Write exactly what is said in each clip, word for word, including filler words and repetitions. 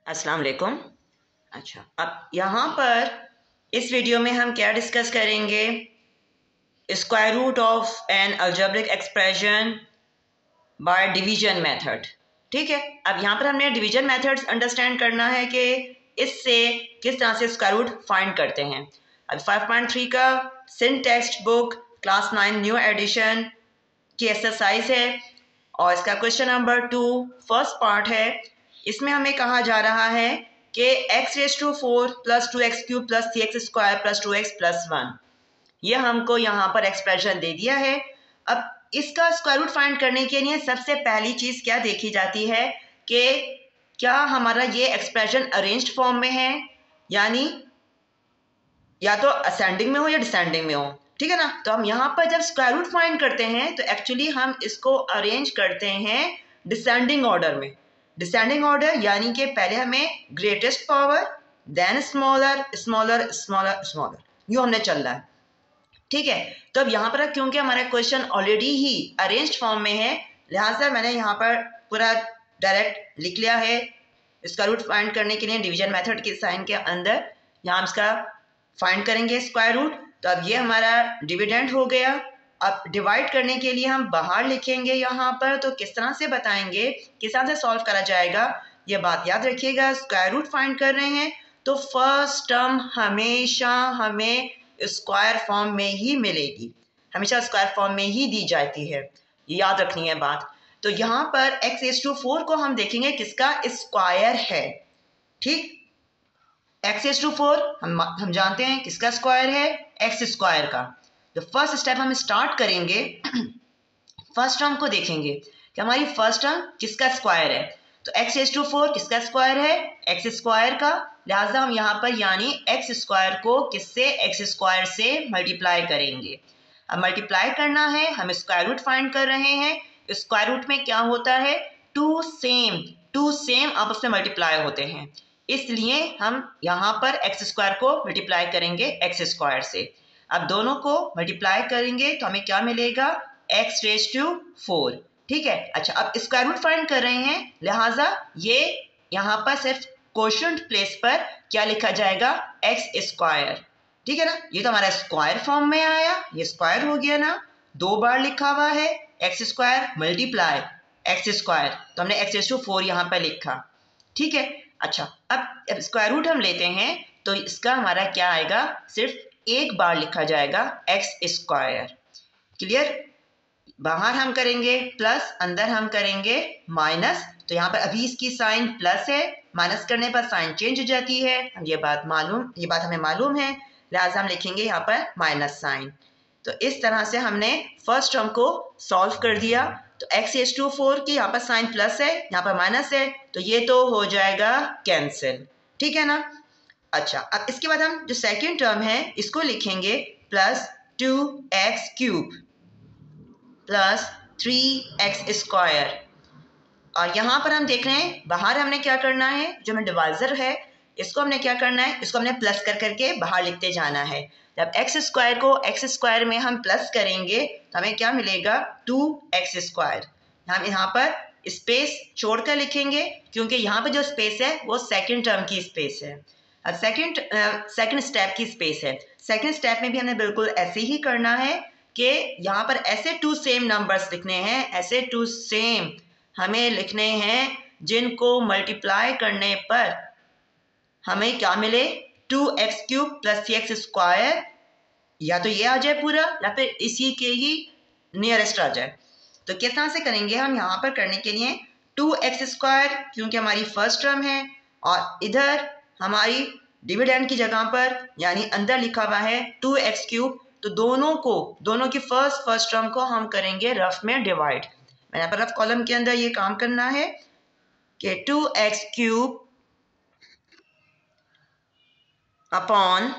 अस्सलाम वालेकुम। अच्छा, अब यहाँ पर इस वीडियो में हम क्या डिस्कस करेंगे? Square root of an algebraic expression by division method. ठीक है, अब यहाँ पर हमने डिवीजन मेथड्स अंडरस्टैंड करना है कि इससे किस तरह से स्क्वायर रूट फाइंड करते हैं। अब फाइव पॉइंट थ्री का सिन textbook class nine new edition की एक्सरसाइज है और इसका question number two first part है। इसमें हमें कहा जा रहा है कि x raise to four plus two x cube plus three x square plus two x plus one, ये हमको यहाँ पर एक्सप्रेशन दे दिया है। अब इसका स्क्वायर रूट फाइंड करने के लिए सबसे पहली चीज़ क्या देखी जाती है कि क्या हमारा ये एक्सप्रेशन अरेंज्ड फॉर्म में है, यानी या तो असेंडिंग में हो या डिसेंडिंग में हो। ठीक है ना, तो हम यहाँ पर जब स्क्वायर रूट फाइंड करते हैं तो एक्चुअली हम इसको अरेंज करते हैं डिसेंडिंग ऑर्डर में। डिसेंडिंग ऑर्डर यानी कि पहले हमें greatest power, then smaller smaller smaller smaller, यूँ हमने चलना है। ठीक है, तो अब यहाँ पर क्योंकि हमारा क्वेश्चन ऑलरेडी ही अरेंज्ड फॉर्म में है, लिहाजा मैंने यहाँ पर पूरा डायरेक्ट लिख लिया है। इसका रूट फाइंड करने के लिए डिवीजन मेथड के साइन के अंदर यहाँ हम इसका फाइंड करेंगे स्क्वायर रूट। तो अब ये हमारा डिविडेंड हो गया। अब डिवाइड करने के लिए हम बाहर लिखेंगे यहाँ पर, तो किस तरह से बताएंगे, किस तरह से सॉल्व करा जाएगा, ये बात याद रखिएगा। स्क्वायर रूट फाइंड कर रहे हैं तो फर्स्ट टर्म हमेशा हमें स्क्वायर फॉर्म में ही मिलेगी, हमेशा स्क्वायर फॉर्म में ही दी जाती है, ये याद रखनी है बात। तो यहाँ पर एक्स एस टू फोर को हम देखेंगे किसका स्क्वायर है। ठीक, एक्स एस टू फोर हम हम जानते हैं किसका स्क्वायर है, एक्स स्क्वायर का। तो फर्स्ट स्टेप हम स्टार्ट करेंगे, फर्स्ट टर्म को देखेंगे कि हमारी फर्स्ट टर्म किसका स्क्वायर है। तो एक्स एस टू फोर किसका स्क्वायर है, एक्स स्क्वायर का। लिहाजा हम यहाँ पर यानी एक्स स्क्वायर को किससे, एक्स स्क्वायर से मल्टीप्लाई करेंगे। अब मल्टीप्लाई करना है, हम स्क्वायर रूट फाइंड कर रहे हैं। स्क्वायर रूट में क्या होता है, टू सेम टू सेम आपस में मल्टीप्लाई होते हैं, इसलिए हम यहाँ पर एक्स स्क्वायर को मल्टीप्लाई करेंगे एक्स स्क्वायर से। अब दोनों को मल्टीप्लाई करेंगे तो हमें क्या मिलेगा, एक्स रेज टू फोर। ठीक है, अच्छा अब स्क्वायर रूट फाइंड कर रहे हैं, लिहाजा ये यहाँ पर सिर्फ कोशेंट प्लेस पर क्या लिखा जाएगा, एक्स स्क्वायर। ठीक है ना, ये तो हमारा स्क्वायर फॉर्म में आया, ये स्क्वायर हो गया ना, दो बार लिखा हुआ है x square multiply x square, तो हमने एक्स रेज टू फोर यहाँ पर लिखा। ठीक है, अच्छा अब स्क्वायर रूट हम लेते हैं तो इसका हमारा क्या आएगा, सिर्फ एक बार लिखा जाएगा एक्स स्क्वायर। क्लियर, बाहर हम करेंगे प्लस, अंदर हम करेंगे माइनस। तो यहाँ पर अभी इसकी साइन प्लस है, माइनस करने पर साइन चेंज हो जाती है, ये बात मालूम ये बात हमें मालूम है, लिहाजा हम लिखेंगे यहाँ पर माइनस साइन। तो इस तरह से हमने फर्स्ट टर्म को सॉल्व कर दिया। तो एक्स एस टू फोर की यहाँ पर साइन प्लस है, यहाँ पर माइनस है, तो ये तो हो जाएगा कैंसिल। ठीक है ना, अच्छा अब इसके बाद हम जो सेकेंड टर्म है इसको लिखेंगे plus two x cube plus three x square. और यहाँ पर हम देख रहे हैं बाहर हमने क्या करना है, जो हमें डिवाइजर है इसको हमने क्या करना है, इसको हमने प्लस कर करके बाहर लिखते जाना है। जब एक्स स्क्वायर को एक्स स्क्वायर में हम प्लस करेंगे तो हमें क्या मिलेगा, टू एक्स स्क्वायर। हम यहाँ पर स्पेस छोड़कर लिखेंगे क्योंकि यहाँ पर जो स्पेस है वो सेकंड टर्म की स्पेस है, अब सेकंड सेकंड स्टेप की स्पेस है। सेकंड स्टेप में भी हमें बिल्कुल ऐसे ही करना है कि यहाँ पर ऐसे टू सेम नंबर्स लिखने हैं, ऐसे टू सेम हमें लिखने हैं जिनको मल्टीप्लाई करने पर हमें क्या मिले, two x cube plus three x square, या तो ये आ जाए पूरा या फिर इसी के ही नियरेस्ट आ जाए। तो किस तरह से करेंगे हम, यहाँ पर करने के लिए टू एक्स स्क्वायर क्योंकि हमारी फर्स्ट टर्म है, और इधर हमारी डिविडेंड की जगह पर यानी अंदर लिखा हुआ है टू एक्स क्यूब, तो दोनों को दोनों की फर्स्ट फर्स्ट टर्म को हम करेंगे रफ में डिवाइड। मैंने यहाँ पर रफ कॉलम के अंदर ये काम करना है कि टू एक्स क्यूब अपॉन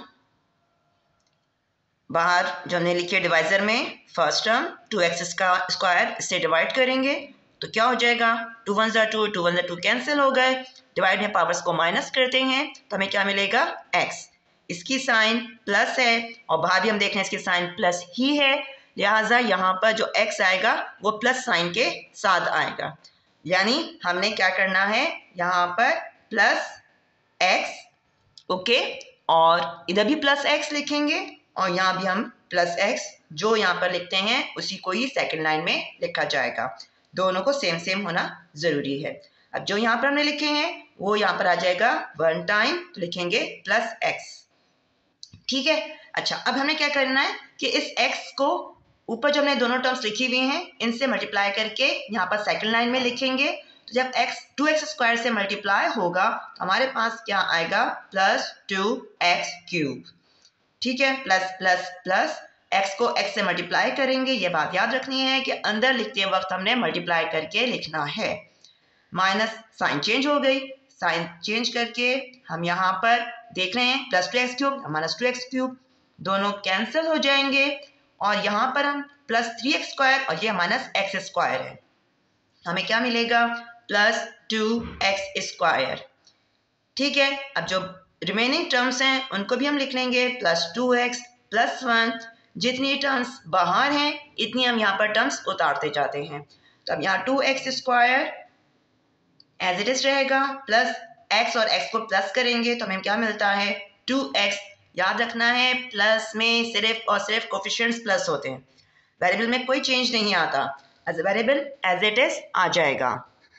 बाहर जो हमने लिखी है डिवाइजर में फर्स्ट टर्म टू एक्स का स्क्वायर, इससे डिवाइड करेंगे तो क्या हो जाएगा, टू वन ज़ा टू, टू वन ज़ा टू कैंसिल हो गए। डिवाइड में पावर्स को माइनस करते हैं तो हमें क्या मिलेगा, एक्स। इसकी साइन प्लस है और बाहर भी हम देख रहे हैं इसकी साइन प्लस ही है, लिहाजा यहाँ पर जो एक्स आएगा वो प्लस साइन के साथ आएगा। यानी हमने क्या करना है, यहाँ पर प्लस एक्स, ओके, और इधर भी प्लस एक्स लिखेंगे और यहाँ भी हम प्लस एक्स जो यहाँ पर लिखते हैं उसी को ही सेकंड लाइन में लिखा जाएगा। दोनों को सेम सेम होना ज़रूरी है। अब जो यहाँ पर हमने लिखे हैं वो यहाँ पर आ जाएगा वन टाइम, तो लिखेंगे प्लस एक्स, ठीक है। अच्छा, अब हमें क्या करना है कि इस x को ऊपर जो हमने दोनों टर्म्स लिखी हुई हैं इनसे मल्टीप्लाई करके यहाँ पर सेकंड लाइन में लिखेंगे। तो जब x टू एक्स स्क्वायर से मल्टीप्लाई होगा तो हमारे पास क्या आएगा, प्लस टू एक्स क्यूब, ठीक है। प्लस प्लस प्लस x को x से मल्टीप्लाई करेंगे, ये बात याद रखनी है कि अंदर लिखते वक्त हमने मल्टीप्लाई करके लिखना है। माइनस साइन चेंज हो गई, साइन चेंज करके हम यहाँ पर देख रहे हैं plus two x cube minus two x cube, दोनों कैंसिल हो जाएंगे और यहाँ पर हम प्लस थ्री एक्स स्क्वायर और ये माइनस एक्स स्क्वायर है, हमें क्या मिलेगा, प्लस टू एक्स स्क्वायर, ठीक है। अब जो रिमेनिंग टर्म्स हैं उनको भी हम लिख लेंगे, plus two x plus one, जितनी टर्म्स बाहर हैं इतनी हम यहाँ पर टर्म्स उतारते जाते हैं। तो अब यहाँ two x square as it is रहेगा, प्लस x और x को प्लस करेंगे तो हमें क्या मिलता है, टू एक्स। याद रखना है प्लस में सिर्फ और सिर्फ कोफिशिएंट्स प्लस होते हैं, वेरिएबल में कोई चेंज नहीं आता, as variable as it is आ जाएगा।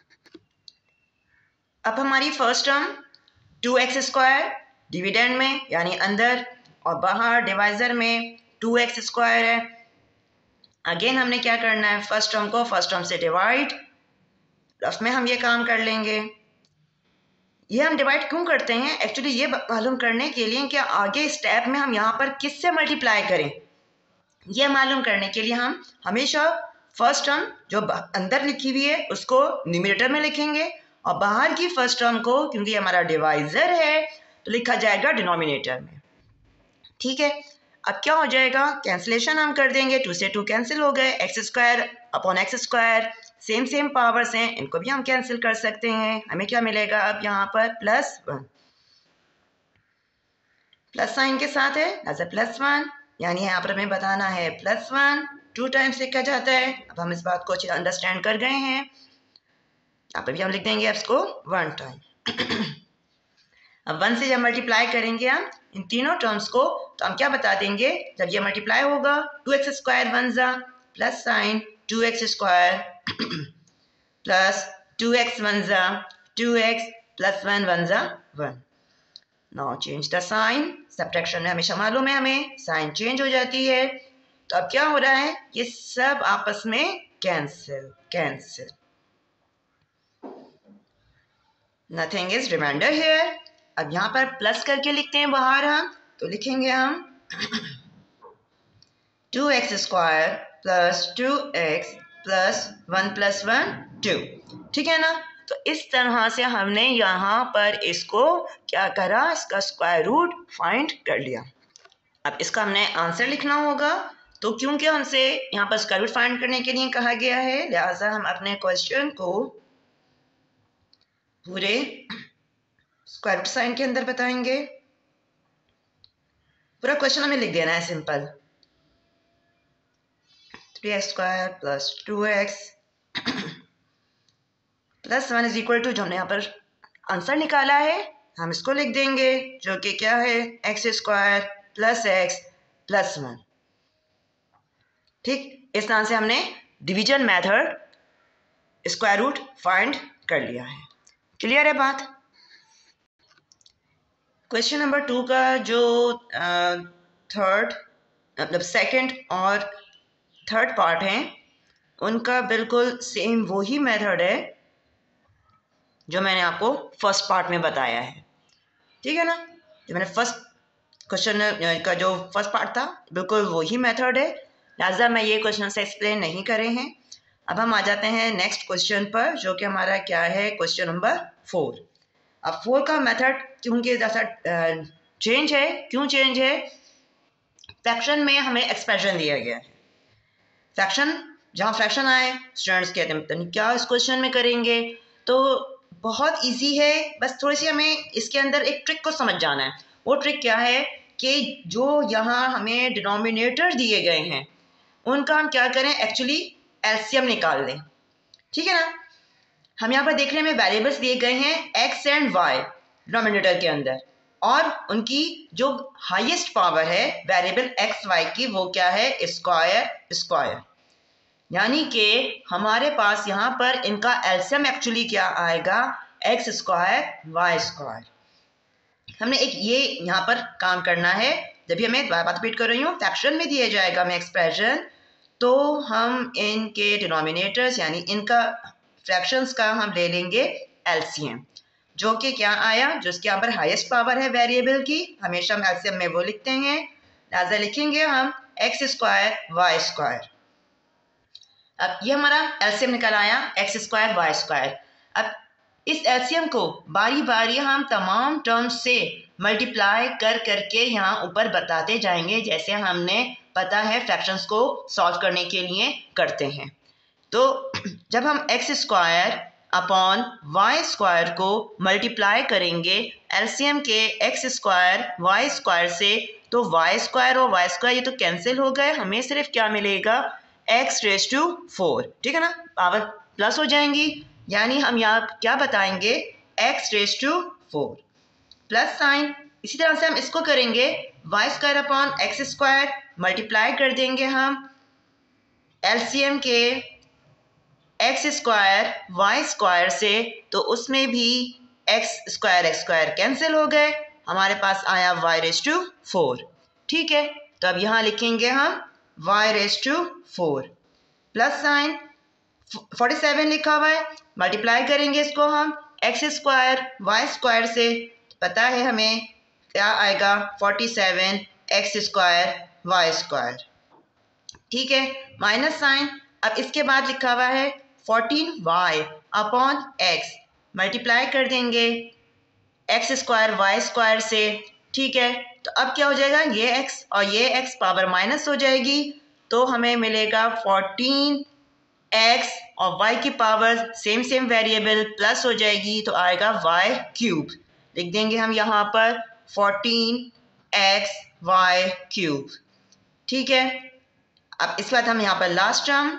अब हमारी first term two x square dividend में यानी अंदर और बाहर डिवाइजर में टू एक्स स्क्वायर है। अगेन हमने क्या करना है, फर्स्ट टर्म को फर्स्ट टर्म से डिवाइड, रफ में हम ये काम कर लेंगे। ये हम डिवाइड क्यों करते हैं, एक्चुअली ये मालूम करने के लिए कि आगे स्टेप में हम यहाँ पर किससे मल्टीप्लाई करें, ये मालूम करने के लिए हम हमेशा फर्स्ट टर्म जो अंदर लिखी हुई है उसको न्यूमरेटर में लिखेंगे और बाहर की फर्स्ट टर्म को, क्योंकि हमारा डिवाइजर है, तो लिखा जाएगा डिनोमिनेटर में, ठीक है। अब क्या हो जाएगा, कैंसिलेशन हम कर देंगे, टू से टू कैंसिल हो गए, x square upon x square same same powers हैं, इनको भी हम कैंसिल कर सकते हैं। हमें क्या मिलेगा, अब यहाँ पर प्लस वन, प्लस साइन के साथ है एज ए प्लस वन, यानी यहाँ पर हमें बताना है प्लस वन टू टाइम्स लिखा जाता है। अब हम इस बात को अच्छी अंडरस्टैंड कर गए हैं, यहाँ पर भी हम लिख देंगे एक्स को वन टाइम। अब वन से जब मल्टीप्लाई करेंगे हम इन तीनों टर्म्स को, तो हम क्या बता देंगे, जब ये मल्टीप्लाई होगा टू एक्स स्क्वायर वन जा plus sign two x square plus two x one जा two x plus one one जा one. Now change the sign, subtraction में हमेशा मालूम है हमें साइन चेंज हो जाती है। तो अब क्या हो रहा है, ये सब आपस में cancel cancel, nothing is remainder here. अब यहाँ पर प्लस करके लिखते हैं बाहर हम, तो लिखेंगे हम two x square plus two x plus one plus one two, ठीक है ना। तो इस तरह से हमने यहाँ पर इसको क्या करा, इसका स्क्वायर रूट फाइंड कर लिया। अब इसका हमने आंसर लिखना होगा, तो क्योंकि हमसे यहाँ पर स्क्वायर रूट फाइंड करने के लिए कहा गया है, लिहाजा हम अपने क्वेश्चन को पूरे स्क्वायर रूट साइन के अंदर बताएंगे। पूरा क्वेश्चन हमें लिख देना है simple, three x square plus two x plus one is equal to, जो हमने यहाँ पर आंसर निकाला है हम इसको लिख देंगे, जो कि क्या है, x square plus x plus one, ठीक। इस तरह से हमने division method square root find कर लिया है। क्लियर है बात। क्वेश्चन नंबर टू का जो थर्ड मतलब सेकंड और थर्ड पार्ट हैं उनका बिल्कुल सेम वही मेथड है जो मैंने आपको फर्स्ट पार्ट में बताया है, ठीक है ना। जो मैंने फर्स्ट क्वेश्चन का जो फर्स्ट पार्ट था बिल्कुल वही मेथड है, लिहाजा मैं ये क्वेश्चन से एक्सप्लेन नहीं करे हैं। अब हम आ जाते हैं नेक्स्ट क्वेश्चन पर, जो कि हमारा क्या है, क्वेश्चन नंबर फोर। अब फोर का मेथड क्योंकि जैसा चेंज है, क्यों चेंज है, फ्रैक्शन में हमें एक्सप्रेशन दिया गया है, फ्रैक्शन जहाँ फ्रैक्शन आए स्टूडेंट्स कहते हैं तो क्या इस क्वेश्चन में करेंगे, तो बहुत इजी है, बस थोड़ी सी हमें इसके अंदर एक ट्रिक को समझ जाना है। वो ट्रिक क्या है कि जो यहाँ हमें डिनोमिनेटर दिए गए हैं उनका हम क्या करें, एक्चुअली एलसीएम निकाल लें, ठीक है ना। हम यहाँ पर देख रहे हैं हमें वेरिएबल्स दिए गए हैं एक्स एंड वाई डिनोमिनेटर के अंदर, और उनकी जो हाईएस्ट पावर है वेरिएबल एक्स वाई की वो क्या है, स्क्वायर स्क्वायर। यानी कि हमारे पास यहाँ पर इनका एलसीएम एक्चुअली क्या आएगा, एक्स स्क्वायर वाई स्क्वायर। हमने एक ये यहाँ पर काम करना है, जब भी हमें बात रिपीट कर रही हूँ, फ्रैक्शन में दिया जाएगा हमें एक्सप्रेशन, तो हम इनके डिनोमिनेटर्स यानी इनका फ्रैक्शंस का हम ले लेंगे एलसीएम, जो कि क्या आया, जो इसके यहाँ पर हाईएस्ट पावर है वेरिएबल की, हमेशा हम एलसीएम में वो लिखते हैं, लिहाजा लिखेंगे हम एक्स स्क्वायर वाई स्क्वायर। अब ये हमारा एलसीएम निकल आया एक्स स्क्वायर वाई स्क्वायर। अब इस एलसीएम को बारी बारी हम तमाम टर्म्स से मल्टीप्लाई कर करके यहाँ ऊपर बताते जाएंगे, जैसे हमने पता है फ्रैक्शंस को सॉल्व करने के लिए करते हैं। तो जब हम x square upon y square को मल्टीप्लाई करेंगे एलसीएम के एक्स स्क्वायर वाई स्क्वायर से, तो वाई स्क्वायर और वाई स्क्वायर ये तो कैंसिल हो गए, हमें सिर्फ क्या मिलेगा, एक्स रेज टू फोर, ठीक है ना, पावर प्लस हो जाएंगी, यानी हम यहाँ क्या बताएंगे, x raise to four plus sign. इसी तरह से हम इसको करेंगे y square upon x square, multiply कर देंगे हम एलसीएम के एक्स स्क्वायर वाई स्क्वायर से, तो उसमें भी x square x square cancel हो गए, हमारे पास आया वाई रेज टू फोर। ठीक है, तो अब यहाँ लिखेंगे हम y raise to four plus sign forty seven लिखा हुआ है, मल्टीप्लाई करेंगे इसको हम एक्स स्क्वायर वाई स्क्वायर से, पता है हमें क्या आएगा, forty seven x square y square. ठीक है, माइनस साइन, अब इसके बाद लिखा हुआ है fourteen y upon x, multiply कर देंगे एक्स स्क्वायर वाई स्क्वायर से। ठीक है, तो अब क्या हो जाएगा, ये एक्स और ये एक्स पावर माइनस हो जाएगी, तो हमें मिलेगा फोर्टीन एक्स और वाई की power same same variable plus हो जाएगी, तो आएगा वाई क्यूब, लिख देंगे हम यहाँ पर फोर्टीन एक्स वाई क्यूब। ठीक है, अब इसके बाद हम यहाँ पर last term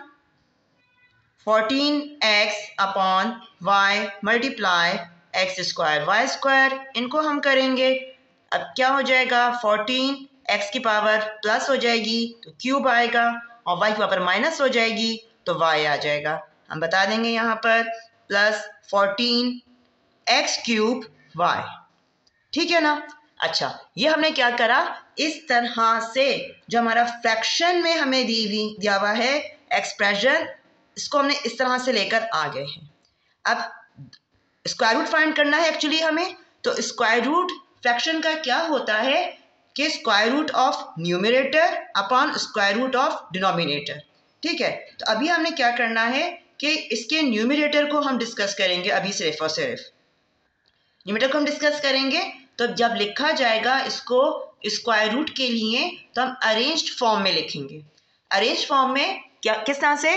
fourteen x upon y multiply x square y square, इनको हम करेंगे, अब क्या हो जाएगा, फोर्टीन एक्स की पावर प्लस हो जाएगी तो क्यूब आएगा, और वाई की पावर माइनस हो जाएगी तो वाई आ जाएगा। हम बता देंगे यहाँ पर plus fourteen x cube y. ठीक है ना। अच्छा, ये हमने क्या करा, इस तरह से जो हमारा फ्रैक्शन में हमें दी हुई दिया हुआ है एक्सप्रेशन, इसको हमने इस तरह से लेकर आ गए हैं। अब स्क्वायर रूट फाइंड करना है एक्चुअली हमें, तो स्क्वायर रूट फ्रैक्शन का क्या होता है कि square root of numerator upon square root of denominator. ठीक है, तो अभी हमने क्या करना है कि इसके न्यूमरेटर को हम डिस्कस करेंगे, अभी सिर्फ और सिर्फ न्यूमरेटर को हम डिस्कस करेंगे। तो जब लिखा जाएगा इसको स्क्वायर रूट के लिए, तो हम अरेंज्ड फॉर्म में लिखेंगे। अरेंज्ड फॉर्म में क्या, किस तरह से,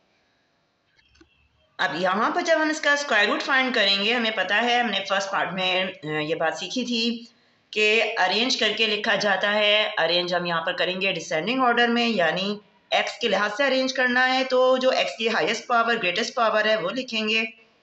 अब यहाँ पर जब हम इसका स्क्वायर रूट फाइंड करेंगे, हमें पता है हमने फर्स्ट पार्ट में ये बात सीखी थी कि अरेंज करके लिखा जाता है। अरेंज हम यहाँ पर करेंगे डिसेंडिंग ऑर्डर में, यानी एक्स के लिहाज से अरेंज करना है, तो जो एक्स की हाईएस्ट पावर ग्रेटेस्ट पावर है वो लिखेंगे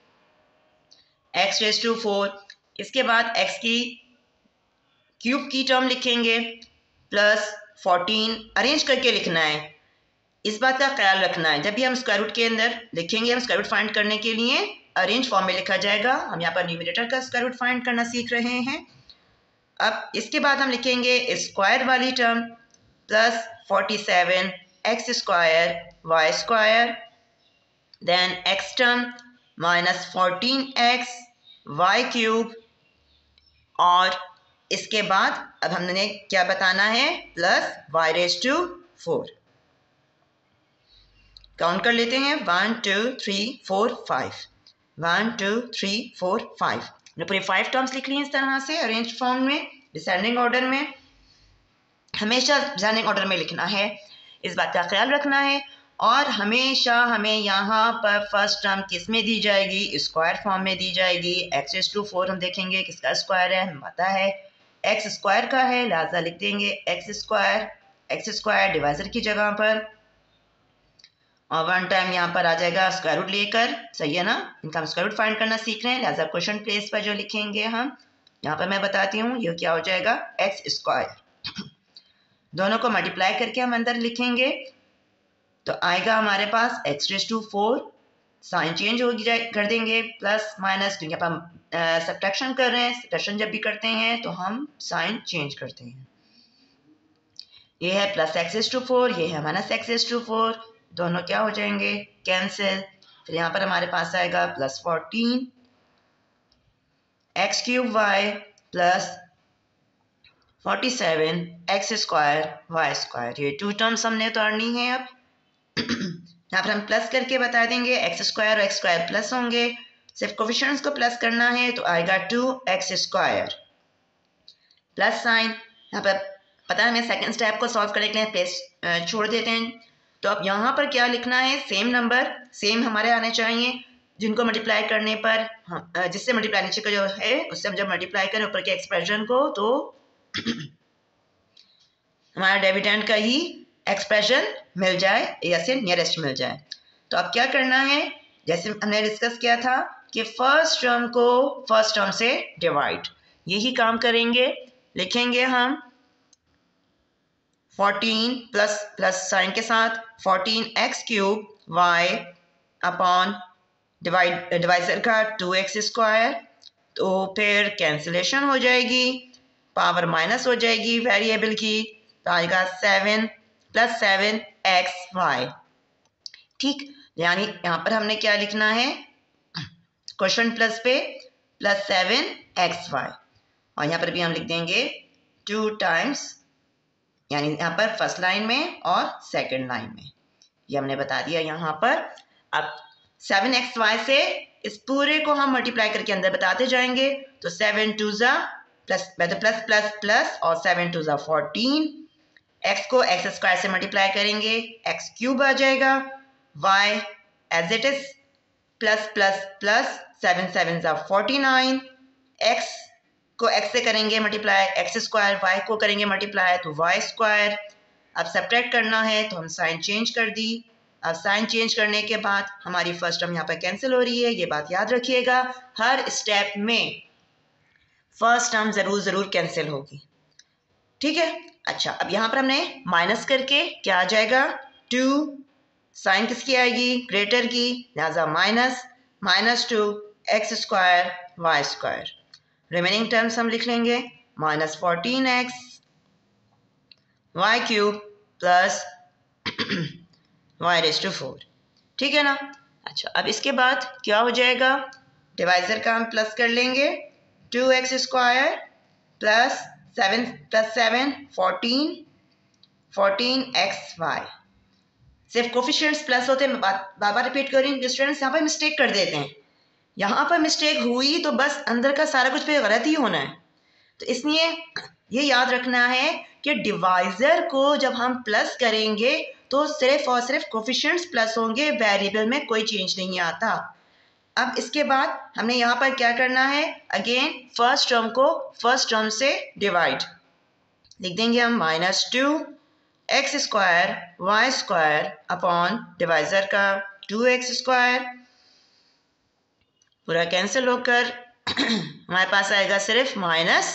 एक्स रेज टू फोर, इसके बाद एक्स की क्यूब की टर्म लिखेंगे प्लस फोर्टीन, अरेंज करके लिखना है। इस बात का ख्याल रखना है, जब भी हम स्क्वायर रूट के अंदर लिखेंगे, हम स्क्वायर रूट फाइंड करने के लिए अरेंज फॉर्म में लिखा जाएगा। हम यहाँ पर न्यूमरेटर का स्क्वायर रूट फाइंड करना सीख रहे हैं। अब इसके बाद हम लिखेंगे स्क्वायर वाली term plus forty seven x square y square, then x term minus fourteen x y cube, और इसके बाद अब हमने क्या बताना है, plus y raise to four. Count कर लेते हैं, one two three four five, one two three four five, हमने पूरी फाइव टर्म्स लिख ली इस तरह से अरेंज फॉर्म में डिसेंडिंग ऑर्डर में। हमेशा डिसेंडिंग ऑर्डर में लिखना है, इस बात का ख्याल रखना है। और हमेशा हमें यहाँ पर फर्स्ट टर्म किस में दी जाएगी, स्क्वायर फॉर्म में दी जाएगी। एक्स रेज टू फोर हम देखेंगे किसका स्क्वायर है, हमें पता है एक्स स्क्वायर का है, लिहाजा लिख देंगे x square, x square divisor की जगह पर, और वन टाइम यहाँ पर आ जाएगा स्क्वायर रूट लेकर, सही है ना। इनका हम स्क्वायर रूट फाइंड करना सीख रहे हैं, लिहाजा क्वेश्चन प्लेस पर जो लिखेंगे हम यहाँ पर मैं बताती हूँ, ये क्या हो जाएगा एक्स स्क्वायर। दोनों को मल्टीप्लाई करके हम अंदर लिखेंगे तो आएगा हमारे पास x raise to four, sign change हो जाए कर देंगे प्लस माइनस, क्योंकि आप हम सब्ट्रैक्शन कर रहे हैं, सब्ट्रैक्शन जब भी करते हैं तो हम साइन चेंज करते हैं। ये है plus x raise to four, ये है minus x raise to four, दोनों क्या हो जाएंगे कैंसिल। फिर यहाँ पर हमारे पास आएगा plus fourteen x cube y plus forty seven x square y square. ये टू टर्म्स हमने उतारनी है। अब यहाँ पर हम प्लस करके बता देंगे, एक्स स्क्वायर और एक्स स्क्वायर प्लस होंगे, सिर्फ कोफिशिएंट्स को प्लस करना है तो आएगा two x square plus sign. यहाँ पर पता है हमें सेकंड स्टेप को सॉल्व करने के लिए प्लेस छोड़ देते हैं। तो अब यहाँ पर क्या लिखना है, सेम नंबर सेम हमारे आने चाहिए जिनको मल्टीप्लाई करने पर, जिससे मल्टीप्लाई नीचे का जो है उससे हम जब मल्टीप्लाई करें ऊपर के एक्सप्रेशन को तो हमारा डेबिटेंट का ही एक्सप्रेशन मिल जाए या से नियरेस्ट मिल जाए। तो अब क्या करना है, जैसे हमने डिस्कस किया था कि फर्स्ट टर्म को फर्स्ट टर्म से डिवाइड, यही काम करेंगे। लिखेंगे हम फोर्टीन प्लस प्लस साइन के साथ fourteen x cube y upon divide divisor का टू एक्स स्क्वायर, तो फिर कैंसिलेशन हो जाएगी, पावर माइनस हो जाएगी वेरिएबल की, तो आएगा seven plus seven x y. ठीक, यानी यहाँ पर हमने क्या लिखना है, क्वेश्चन प्लस पे प्लस सेवन एक्स वाई, और यहाँ पर भी हम लिख देंगे टू टाइम्स, यानी यहाँ पर फर्स्ट लाइन में और सेकंड लाइन में, ये हमने बता दिया यहाँ पर। अब सेवन एक्स वाई से इस पूरे को हम मल्टीप्लाई करके अंदर बताते जाएंगे, तो सेवन टू ज़ा प्लस प्लस प्लस प्लस और सेवन टू ज़ा फोर्टीन, एक्स को एक्स स्क्वायर से मल्टीप्लाई करेंगे एक्स क्यूब आ जाएगा, y as it is plus plus plus seven seven ज़ा फोर्टी नाइन, एक्स को एक्स से करेंगे मल्टीप्लाई एक्स स्क्वायर, वाई को करेंगे मल्टीप्लाई तो वाई स्क्वायर। अब सब्ट्रैक्ट करना है तो हम साइन चेंज कर दी। अब साइन चेंज करने के बाद हमारी फर्स्ट टर्म यहाँ पर कैंसिल हो रही है, ये बात याद रखिएगा, हर स्टेप में फर्स्ट टर्म ज़रूर ज़रूर कैंसिल होगी, ठीक है। अच्छा, अब यहाँ पर हमने माइनस करके क्या आ जाएगा, टू, साइन किसकी आएगी ग्रेटर की, लिहाजा minus minus two x square y square. Remaining terms हम लिख लेंगे minus fourteen x y cube plus y raise to four, ठीक है ना। अच्छा, अब इसके बाद क्या हो जाएगा, डिवाइजर का हम प्लस कर लेंगे, two x square plus seven plus seven fourteen fourteen x y. सिर्फ कोफिशिएंट्स प्लस होते हैं, बार बार रिपीट कर रही हूँ, स्टूडेंट्स यहाँ पर मिस्टेक कर देते हैं, यहाँ पर मिस्टेक हुई तो बस अंदर का सारा कुछ पे गलत ही होना है। तो इसलिए ये याद रखना है कि डिवाइजर को जब हम प्लस करेंगे तो सिर्फ और सिर्फ कोफिशिएंट्स प्लस होंगे, वेरिएबल में कोई चेंज नहीं आता। अब इसके बाद हमने यहाँ पर क्या करना है, अगेन फर्स्ट टर्म को फर्स्ट टर्म से डिवाइड, लिख देंगे हम minus two x square y square upon divisor का टू एक्स स्क्वायर, पूरा कैंसिल होकर हमारे पास आएगा सिर्फ माइनस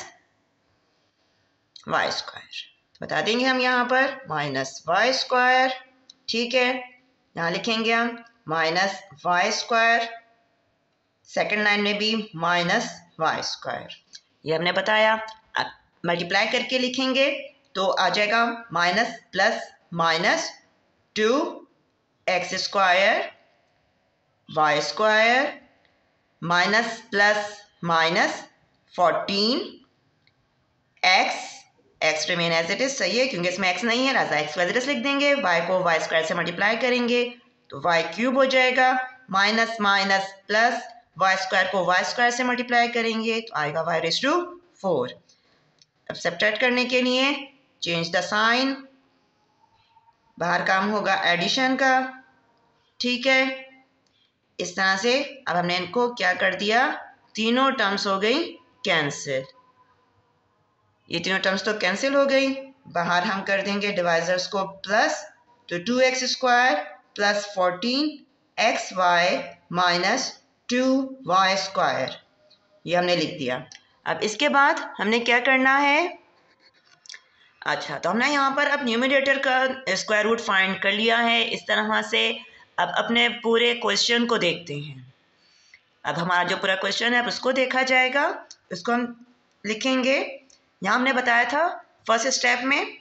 वाई स्क्वायर। बता देंगे हम यहाँ पर माइनस वाई स्क्वायर, ठीक है। यहाँ लिखेंगे हम minus y square, second line में भी माइनस वाई स्क्वायर, ये हमने बताया। अब मल्टीप्लाई करके लिखेंगे तो आ जाएगा minus plus minus two x square y square minus plus minus fourteen x, x remain as it is, सही है क्योंकि इसमें एक्स नहीं है, राजा एक्स एज इट इज लिख देंगे, वाई को वाई स्क्वायर से मल्टीप्लाई करेंगे तो वाई क्यूब हो जाएगा, minus minus plus y square को वाई स्क्वायर से मल्टीप्लाई करेंगे तो आएगा वाई रेज टू फोर। अब सब्ट्रैक्ट करने के लिए चेंज द साइन, बाहर काम होगा एडिशन का, ठीक है। इस तरह से अब हमने इनको क्या कर दिया, तीनों टर्म्स हो गई कैंसिल, ये तीनों टर्म्स तो कैंसिल हो गई। बाहर हम कर देंगे डिवाइजर्स को प्लस, तो two x square plus fourteen x y minus two y square, ये हमने लिख दिया। अब इसके बाद हमने क्या करना है, अच्छा तो हमने यहाँ पर अब न्यूमरेटर का स्क्वायर रूट फाइंड कर लिया है इस तरह से। अब अपने पूरे क्वेश्चन को देखते हैं। अब हमारा जो पूरा क्वेश्चन है अब उसको देखा जाएगा, उसको हम लिखेंगे। यहाँ हमने बताया था फर्स्ट स्टेप में,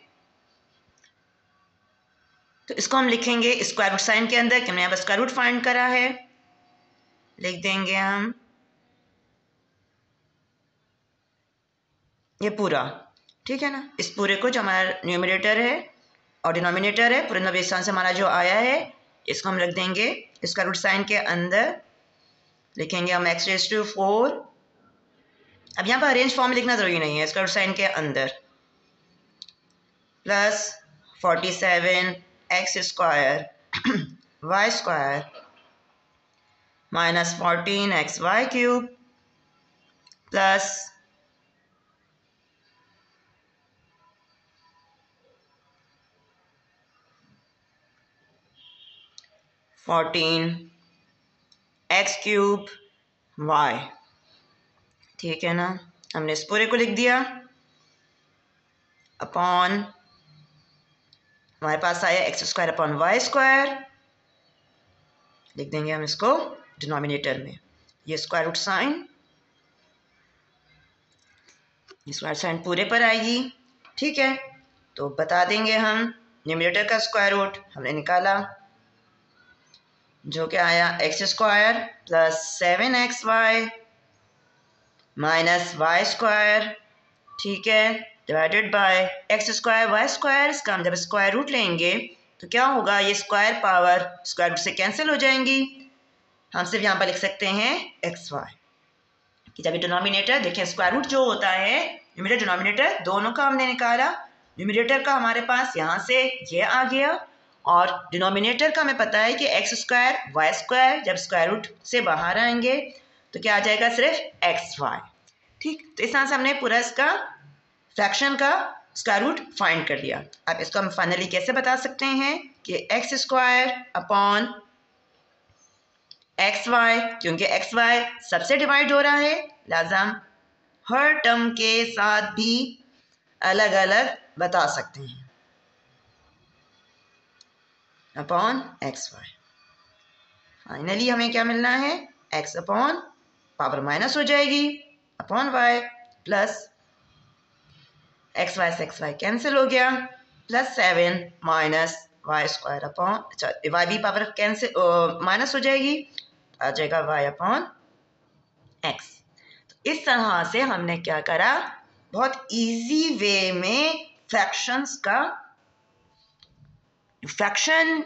तो इसको हम लिखेंगे स्क्वायर रूट साइन के अंदर कि हमने यहाँ स्क्वायर रूट फाइंड करा है। लिख देंगे हम ये पूरा, ठीक है ना। इस पूरे को जो हमारा न्यूमरेटर है और डिनोमिनेटर है, पूरे नब्बे स्थान से हमारा जो आया है, इसको हम रख देंगे स्क्वायर रूट साइन के अंदर। लिखेंगे हम एक्स रेज टू फोर। अब यहाँ पर अरेंज फॉर्म लिखना ज़रूरी नहीं है, स्क्वायर रूट साइन के अंदर plus forty seven x square y square minus fourteen x y cube plus fourteen x cube y, ठीक है ना। हमने इस पूरे को लिख दिया अपॉन, हमारे पास आया x square upon y square. लिख देंगे हम इसको डिनोमिनेटर में, ये स्क्वायर रूट साइन, ये स्क्वायर साइन पूरे पर आएगी, ठीक है। तो बता देंगे हम न्यूमरेटर का स्क्वायर रूट हमने निकाला, जो क्या आया x square plus seven x y minus y square, ठीक है, divided by x square y square. इसका हम जब स्क्वायर रूट लेंगे तो क्या होगा, ये स्क्वायर पावर स्क्वायर रूट से कैंसिल हो जाएंगी। हम सिर्फ यहाँ पर लिख सकते हैं एक्स वाई कि जब ये डिनोमिनेटर देखिए, स्क्वायर रूट जो होता है न्यूमरेटर डिनोमिनेटर दोनों का हमने निकाला। न्यूमरेटर का हमारे पास यहाँ से ये आ गया और डिनोमिनेटर का हमें पता है कि एक्स स्क्वायर वाई स्क्वायर, जब स्क्वायर रूट से बाहर आएंगे तो क्या आ जाएगा, सिर्फ एक्स वाई, ठीक। तो इस तरह से हमने पूरा इसका फ्रैक्शन का स्क्वायर रूट फाइंड कर लिया। अब इसको हम फाइनली कैसे बता सकते हैं कि x square upon x y, क्योंकि एक्स वाई सबसे डिवाइड हो रहा है, लिहाजा हम हर टर्म के साथ भी अलग अलग बता सकते हैं, अपॉन एक्स वाई। फाइनली हमें क्या मिलना है, एक्स अपॉन पावर माइनस हो जाएगी upon y plus x y से एक्स वाई कैंसिल हो गया, plus seven minus y square upon, अच्छा वाई भी पावर कैंसिल माइनस हो जाएगी, आ जाएगा वाई अपॉन एक्स। तो इस तरह से हमने क्या करा, बहुत इजी वे में फ्रैक्शंस का फ्रैक्शन,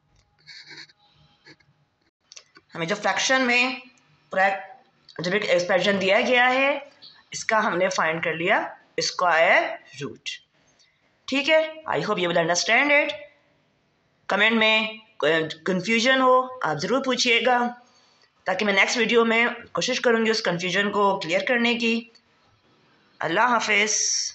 हमें जो फ्रैक्शन में पूरा जब एक एक्सप्रेशन दिया गया है इसका हमने फाइंड कर लिया स्क्वायर रूट, ठीक है। I hope you will understand it. Comment में कंफ्यूजन हो आप ज़रूर पूछिएगा, ताकि मैं नेक्स्ट वीडियो में कोशिश करूँगी उस कंफ्यूजन को क्लियर करने की। अल्लाह हाफिज़।